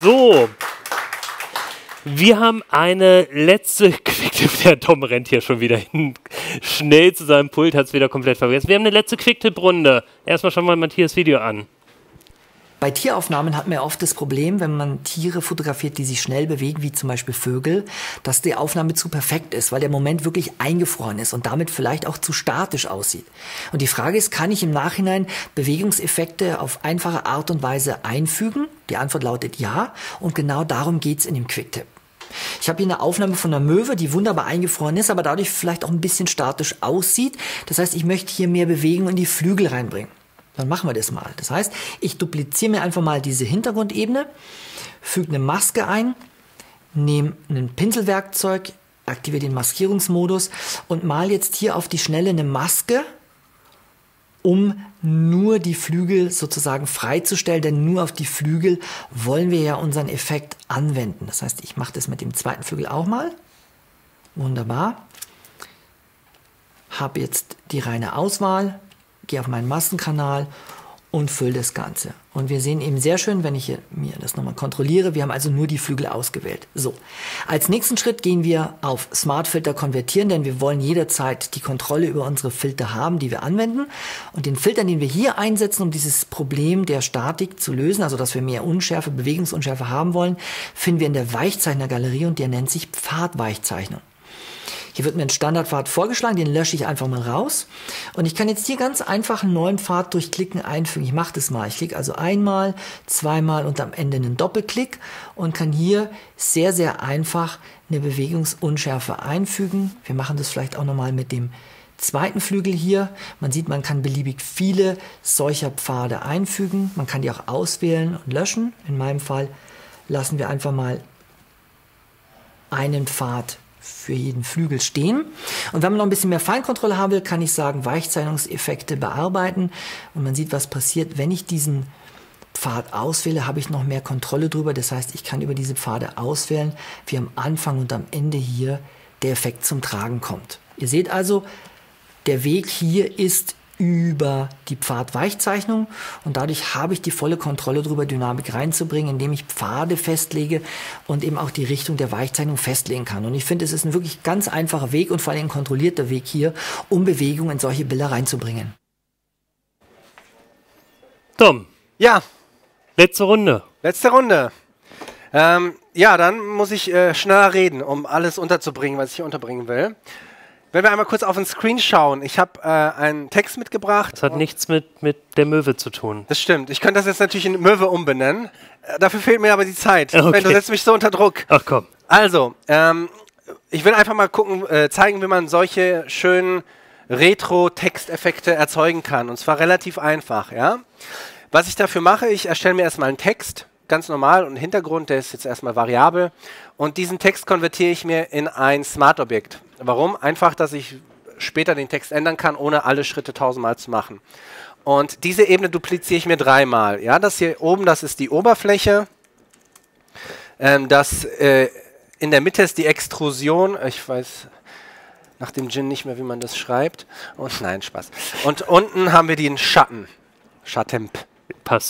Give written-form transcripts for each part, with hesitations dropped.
So, wir haben eine letzte Quicktip. Der Tom rennt hier schon wieder hin. Schnell zu seinem Pult, hat es wieder komplett vergessen. Wir haben eine letzte Quicktip-Runde. Erstmal schauen wir Matthias Video an. Bei Tieraufnahmen hat man ja oft das Problem, wenn man Tiere fotografiert, die sich schnell bewegen, wie zum Beispiel Vögel, dass die Aufnahme zu perfekt ist, weil der Moment wirklich eingefroren ist und damit vielleicht auch zu statisch aussieht. Und die Frage ist, kann ich im Nachhinein Bewegungseffekte auf einfache Art und Weise einfügen? Die Antwort lautet ja, und genau darum geht's in dem Quicktip. Ich habe hier eine Aufnahme von einer Möwe, die wunderbar eingefroren ist, aber dadurch vielleicht auch ein bisschen statisch aussieht. Das heißt, ich möchte hier mehr Bewegung in die Flügel reinbringen. Dann machen wir das mal. Das heißt, ich dupliziere mir einfach mal diese Hintergrundebene, füge eine Maske ein, nehme ein Pinselwerkzeug, aktiviere den Maskierungsmodus und male jetzt hier auf die Schnelle eine Maske, um nur die Flügel sozusagen freizustellen, denn nur auf die Flügel wollen wir ja unseren Effekt anwenden. Das heißt, ich mache das mit dem zweiten Flügel auch mal. Wunderbar. Habe jetzt die reine Auswahl. Gehe auf meinen Maskenkanal und fülle das Ganze. Und wir sehen eben sehr schön, wenn ich hier mir das nochmal kontrolliere, wir haben also nur die Flügel ausgewählt. So, als nächsten Schritt gehen wir auf Smart Filter konvertieren, denn wir wollen jederzeit die Kontrolle über unsere Filter haben, die wir anwenden. Und den Filter, den wir hier einsetzen, um dieses Problem der Statik zu lösen, also dass wir mehr Unschärfe, Bewegungsunschärfe haben wollen, finden wir in der Weichzeichnergalerie und der nennt sich Pfadweichzeichnung. Hier wird mir ein Standardpfad vorgeschlagen, den lösche ich einfach mal raus. Und ich kann jetzt hier ganz einfach einen neuen Pfad durch Klicken einfügen. Ich mache das mal. Ich klicke also einmal, zweimal und am Ende einen Doppelklick und kann hier sehr, sehr einfach eine Bewegungsunschärfe einfügen. Wir machen das vielleicht auch nochmal mit dem zweiten Flügel hier. Man sieht, man kann beliebig viele solcher Pfade einfügen. Man kann die auch auswählen und löschen. In meinem Fall lassen wir einfach mal einen Pfad für jeden Flügel stehen. Und wenn man noch ein bisschen mehr Feinkontrolle haben will, kann ich sagen, Weichzeichnungseffekte bearbeiten. Und man sieht, was passiert, wenn ich diesen Pfad auswähle, habe ich noch mehr Kontrolle drüber. Das heißt, ich kann über diese Pfade auswählen, wie am Anfang und am Ende hier der Effekt zum Tragen kommt. Ihr seht also, der Weg hier ist über die Pfadweichzeichnung und dadurch habe ich die volle Kontrolle darüber, Dynamik reinzubringen, indem ich Pfade festlege und eben auch die Richtung der Weichzeichnung festlegen kann. Und ich finde, es ist ein wirklich ganz einfacher Weg und vor allem ein kontrollierter Weg hier, um Bewegung in solche Bilder reinzubringen. Tom. Ja. Letzte Runde. Letzte Runde. Ja, dann muss ich schneller reden, um alles unterzubringen, was ich hier unterbringen will. Wenn wir einmal kurz auf den Screen schauen, ich habe einen Text mitgebracht. Das hat nichts mit der Möwe zu tun. Das stimmt. Ich könnte das jetzt natürlich in Möwe umbenennen. Dafür fehlt mir aber die Zeit. Okay. Wenn du setzt mich so unter Druck. Ach komm. Also, ich will einfach mal gucken, zeigen, wie man solche schönen Retro-Texteffekte erzeugen kann. Und zwar relativ einfach. Ja? Was ich dafür mache, ich erstelle mir erstmal einen Text. Ganz normal und Hintergrund, der ist jetzt erstmal variabel. Und diesen Text konvertiere ich mir in ein Smart-Objekt. Warum? Einfach, dass ich später den Text ändern kann, ohne alle Schritte 1000-mal zu machen. Und diese Ebene dupliziere ich mir 3-mal. Ja, das hier oben, das ist die Oberfläche. In der Mitte ist die Extrusion. Ich weiß nach dem Gin nicht mehr, wie man das schreibt. Und nein, Spaß. Und unten haben wir den Schatten. Schattemp. Passt.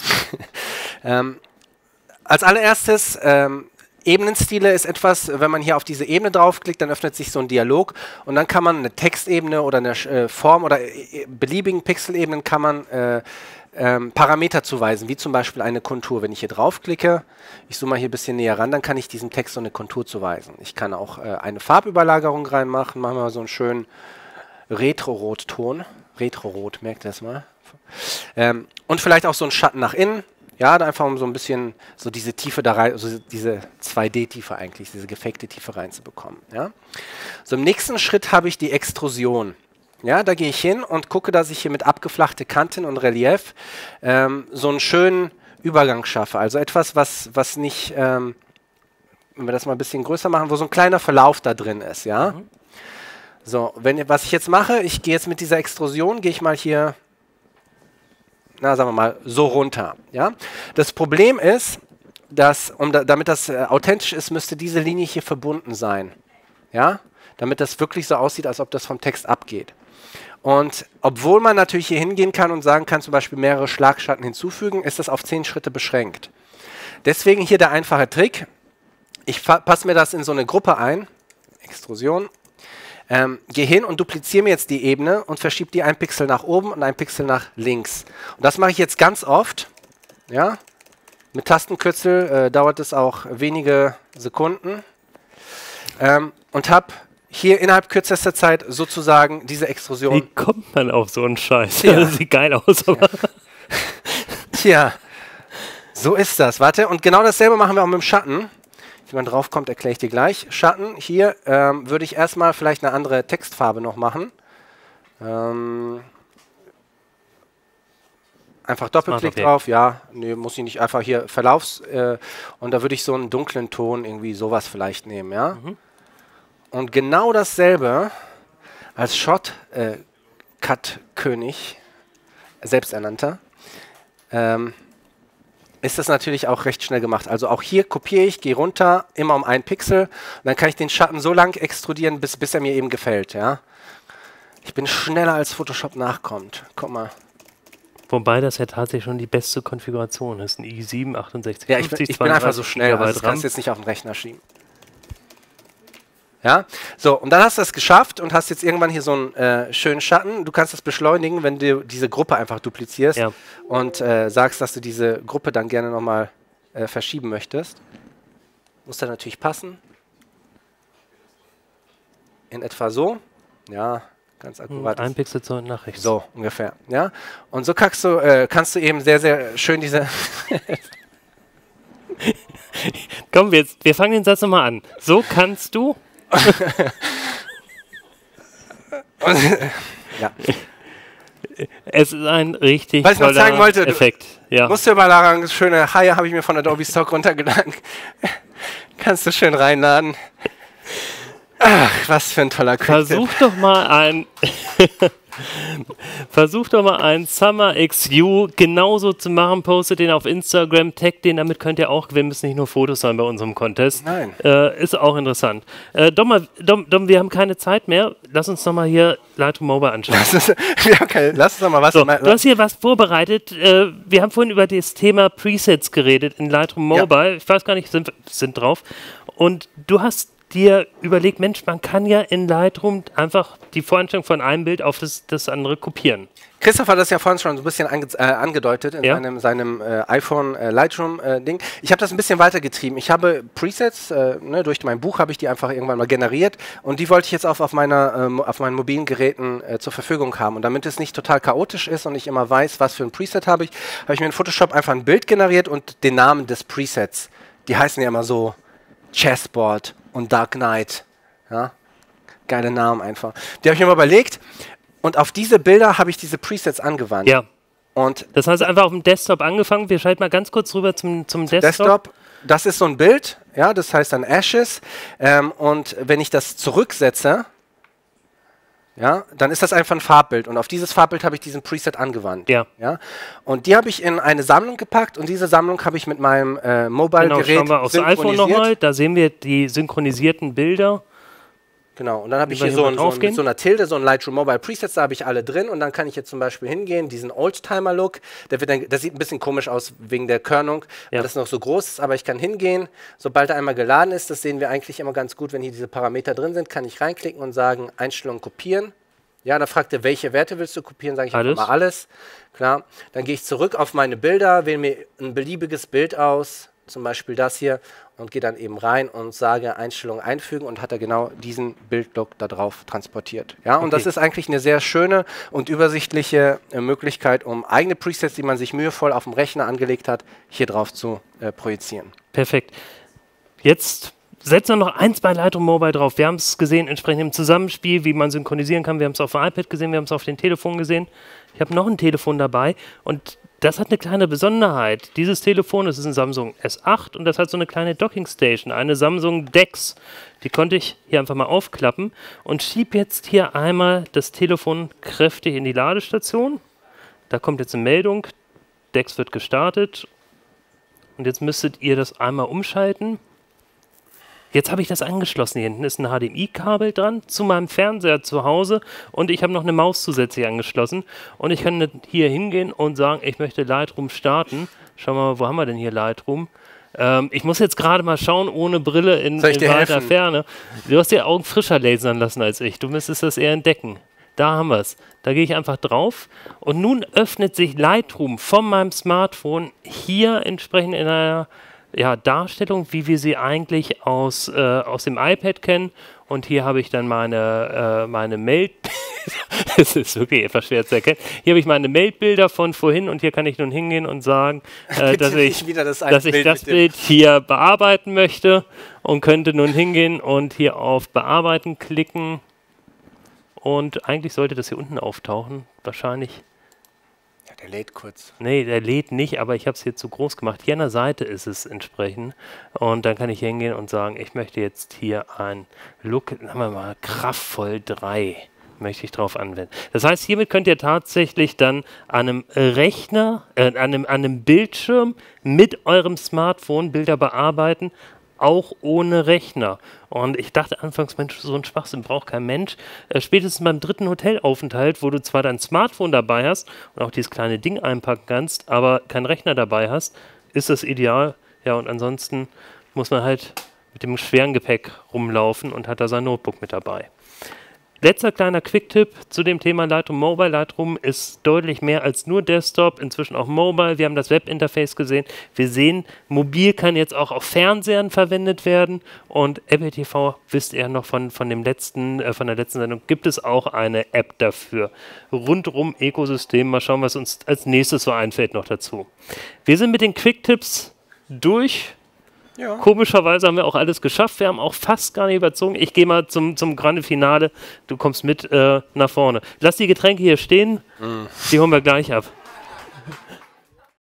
Als allererstes, Ebenenstile ist etwas, wenn man hier auf diese Ebene draufklickt, dann öffnet sich so ein Dialog und dann kann man eine Textebene oder eine Form oder beliebigen Pixelebenen kann man Parameter zuweisen, wie zum Beispiel eine Kontur. Wenn ich hier draufklicke, ich zoome mal hier ein bisschen näher ran, dann kann ich diesem Text so eine Kontur zuweisen. Ich kann auch eine Farbüberlagerung reinmachen, machen wir mal so einen schönen Retro-Rot-Ton. Retro-Rot, merkt ihr das mal? Und vielleicht auch so einen Schatten nach innen. Ja, einfach um so ein bisschen so diese Tiefe da rein, also diese 2D-Tiefe eigentlich, diese gefakte Tiefe reinzubekommen. Ja? So im nächsten Schritt habe ich die Extrusion. Ja, da gehe ich hin und gucke, dass ich hier mit abgeflachte Kanten und Relief so einen schönen Übergang schaffe. Also etwas, was nicht, wenn wir das mal ein bisschen größer machen, wo so ein kleiner Verlauf da drin ist. Ja? So, was ich jetzt mache, ich gehe jetzt mit dieser Extrusion, gehe ich mal hier, na, sagen wir mal, so runter. Ja? Das Problem ist, dass, damit das authentisch ist, müsste diese Linie hier verbunden sein. Ja? Damit das wirklich so aussieht, als ob das vom Text abgeht. Und obwohl man natürlich hier hingehen kann und sagen kann, zum Beispiel mehrere Schlagschatten hinzufügen, ist das auf 10 Schritte beschränkt. Deswegen hier der einfache Trick. Ich passe mir das in so eine Gruppe ein. Extrusion. Gehe hin und dupliziere mir jetzt die Ebene und verschiebe die ein Pixel nach oben und ein Pixel nach links. Und das mache ich jetzt ganz oft. Ja? Mit Tastenkürzel dauert es auch wenige Sekunden. Und habe hier innerhalb kürzester Zeit sozusagen diese Extrusion. Wie kommt man auf so einen Scheiß? Ja. Das sieht geil aus, aber Tja, so ist das. Warte, und genau dasselbe machen wir auch mit dem Schatten. Wie man drauf kommt, erkläre ich dir gleich. Schatten, hier würde ich erstmal vielleicht eine andere Textfarbe noch machen. Einfach Doppelklick drauf, ja, nee, muss ich nicht, einfach hier und da würde ich so einen dunklen Ton, irgendwie sowas vielleicht nehmen, ja. Und genau dasselbe als Shortcut-König, selbsternannter, ist das natürlich auch recht schnell gemacht. Also auch hier kopiere ich, gehe runter, immer um 1 Pixel und dann kann ich den Schatten so lang extrudieren, bis er mir eben gefällt, ja. Ich bin schneller als Photoshop nachkommt. Guck mal. wobei das ja tatsächlich schon die beste Konfiguration ist. Ein i7, 68, Ja, 50, ich bin einfach so schnell, also das kannst du jetzt nicht auf den Rechner schieben. Ja, so, und dann hast du das geschafft und hast jetzt irgendwann hier so einen schönen Schatten. Du kannst das beschleunigen, wenn du diese Gruppe einfach duplizierst und sagst, dass du diese Gruppe dann gerne nochmal verschieben möchtest. Muss dann natürlich passen. In etwa so. Ja, ganz akkurat. Ein Pixel so nach rechts. So ungefähr, ja. Und so kannst du eben sehr, sehr schön diese... Komm, wir fangen den Satz nochmal an. So kannst du... ja. Es ist ein richtig was ich noch zeigen wollte, Effekt. Ja. Musst du mal daran, schöne Haie habe ich mir von Adobe Stock runtergeladen. Kannst du schön reinladen. Ach, was für ein toller Quick-Tipp. Versuch doch mal einen Summer XU genauso zu machen, postet den auf Instagram, taggt den, damit könnt ihr auch gewinnen, müssen nicht nur Fotos sein bei unserem Contest. Nein. Ist auch interessant. Dom, wir haben keine Zeit mehr, lass uns doch mal hier Lightroom Mobile anschauen. Lass uns doch mal was... So, du hast hier was vorbereitet, wir haben vorhin über das Thema Presets geredet in Lightroom Mobile, ich weiß gar nicht, sind drauf, und du hast dir überlegt, Mensch, man kann ja in Lightroom einfach die Voreinstellung von einem Bild auf das andere kopieren. Christoph hat das ja vorhin schon so ein bisschen angedeutet in seinem iPhone Lightroom-Ding. Ich habe das ein bisschen weitergetrieben. Ich habe Presets, durch mein Buch habe ich die einfach irgendwann mal generiert und die wollte ich jetzt auch auf meinen mobilen Geräten zur Verfügung haben. Und damit es nicht total chaotisch ist und ich immer weiß, was für ein Preset habe ich mir in Photoshop einfach ein Bild generiert und den Namen des Presets. Die heißen ja immer so Chessboard und Dark Knight. Ja? Geile Namen einfach. Die habe ich mir mal überlegt und auf diese Bilder habe ich diese Presets angewandt. Ja. Und das heißt einfach auf dem Desktop angefangen. Wir schalten mal ganz kurz rüber zum Desktop. Das ist so ein Bild, ja, das heißt dann Ashes. Und wenn ich das zurücksetze, ja, dann ist das einfach ein Farbbild. Und auf dieses Farbbild habe ich diesen Preset angewandt. Ja. Ja. Und die habe ich in eine Sammlung gepackt und diese Sammlung habe ich mit meinem Mobile-Gerät schauen wir aufs iPhone nochmal, da sehen wir die synchronisierten Bilder. Genau, und dann habe ich hier mit so einer Tilde, so ein Lightroom Mobile Presets, da habe ich alle drin und dann kann ich jetzt zum Beispiel hingehen, diesen Oldtimer-Look, das sieht ein bisschen komisch aus wegen der Körnung, weil das noch so groß ist, aber ich kann hingehen, sobald er einmal geladen ist, das sehen wir eigentlich immer ganz gut, wenn hier diese Parameter drin sind, kann ich reinklicken und sagen, Einstellungen kopieren. Ja, dann fragt er, welche Werte willst du kopieren, sage ich einfach mal alles. Klar, dann gehe ich zurück auf meine Bilder, wähle mir ein beliebiges Bild aus, zum Beispiel das hier, und gehe dann eben rein und sage Einstellungen einfügen und hat er genau diesen Bildlook da drauf transportiert. Ja, und das ist eigentlich eine sehr schöne und übersichtliche Möglichkeit, um eigene Presets, die man sich mühevoll auf dem Rechner angelegt hat, hier drauf zu projizieren. Perfekt. Jetzt setzen wir noch eins bei Lightroom Mobile drauf. Wir haben es gesehen, entsprechend im Zusammenspiel, wie man synchronisieren kann. Wir haben es auf dem iPad gesehen, wir haben es auf dem Telefon gesehen. Ich habe noch ein Telefon dabei und das hat eine kleine Besonderheit. Dieses Telefon, das ist ein Samsung S8 und das hat so eine kleine Docking Station, eine Samsung DeX. Die konnte ich hier einfach mal aufklappen und schiebe jetzt hier einmal das Telefon kräftig in die Ladestation. Da kommt jetzt eine Meldung, DeX wird gestartet und jetzt müsstet ihr das einmal umschalten. Jetzt habe ich das angeschlossen. Hier hinten ist ein HDMI-Kabel dran zu meinem Fernseher zu Hause und ich habe noch eine Maus zusätzlich angeschlossen und ich kann hier hingehen und sagen, ich möchte Lightroom starten. Schauen wir mal, wo haben wir denn hier Lightroom? Ich muss jetzt gerade mal schauen, ohne Brille in weiter Ferne. Du hast die Augen frischer lasern lassen als ich. Du müsstest das eher entdecken. Da haben wir es. Da gehe ich einfach drauf und nun öffnet sich Lightroom von meinem Smartphone hier entsprechend in einer Darstellung, wie wir sie eigentlich aus dem iPad kennen. Und hier habe ich dann meine Mail. Es ist wirklich etwas schwer zu erkennen. Hier habe ich meine Meldbilder von vorhin und hier kann ich nun hingehen und sagen, dass ich das Bild hier bearbeiten möchte und könnte nun hingehen und hier auf Bearbeiten klicken. Und eigentlich sollte das hier unten auftauchen. Wahrscheinlich. Ja, der lädt kurz. Nee, der lädt nicht, aber ich habe es hier zu groß gemacht. Hier an der Seite ist es entsprechend. Und dann kann ich hingehen und sagen, ich möchte jetzt hier ein Look, sagen wir mal, kraftvoll 3 möchte ich drauf anwenden. Das heißt, hiermit könnt ihr tatsächlich dann an einem Rechner, an einem Bildschirm mit eurem Smartphone Bilder bearbeiten, auch ohne Rechner. Und ich dachte anfangs, Mensch, so ein Schwachsinn braucht kein Mensch. Spätestens beim 3. Hotelaufenthalt, wo du zwar dein Smartphone dabei hast und auch dieses kleine Ding einpacken kannst, aber keinen Rechner dabei hast, ist das ideal. Ja, und ansonsten muss man halt mit dem schweren Gepäck rumlaufen und hat da sein Notebook mit dabei. Letzter kleiner Quick-Tipp zu dem Thema Lightroom Mobile. Lightroom ist deutlich mehr als nur Desktop, inzwischen auch Mobile. Wir haben das Webinterface gesehen. Wir sehen, mobil kann jetzt auch auf Fernsehern verwendet werden. Und Apple TV, wisst ihr noch von der letzten Sendung, gibt es auch eine App dafür. Rundum Ökosystem. Mal schauen, was uns als nächstes so einfällt noch dazu. Wir sind mit den Quick-Tipps durch. Ja. Komischerweise haben wir auch alles geschafft. Wir haben auch fast gar nicht überzogen. Ich gehe mal zum Grande Finale. Du kommst mit nach vorne. Lass die Getränke hier stehen. Die holen wir gleich ab.